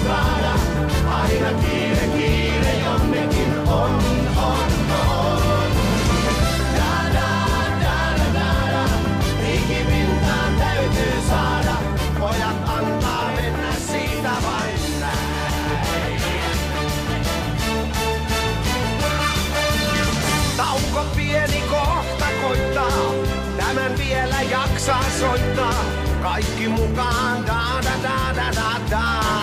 autostrada. Aina kiire, kiire jonnekin on. Ikipintaan täytyy saada, pojat antaa mennä siitä vain näin. Tauko pieni kohta koittaa, tämän vielä jaksaa soittaa. Kaikki mukaan, da da da da da da.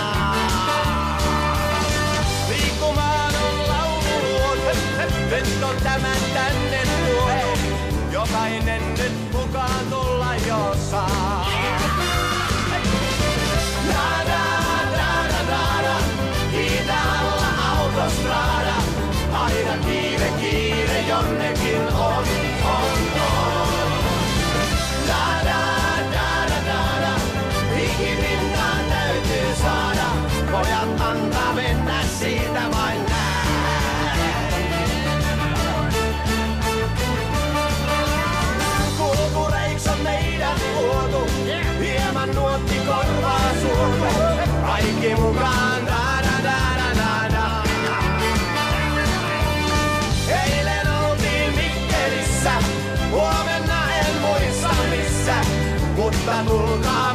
Liikkumaan on lauluun, nyt on tämän tänne tuo. Jokainen nyt mukaan tulla jo saa. Da da da da da da, kiitä alla autostrada. Aina kiire, kiire jonnekin on. Da da da da da da, ikipintaan täytyy saada. Pojat antaa mennä siitä vain näin. Kulkureiks on meidän luotu, hieman nuotti korvaa suotu. Kaikki mukaan, da da da da da da. Eilen oltiin Mikkelissä, huomenna en muista missä, mutta tulkaa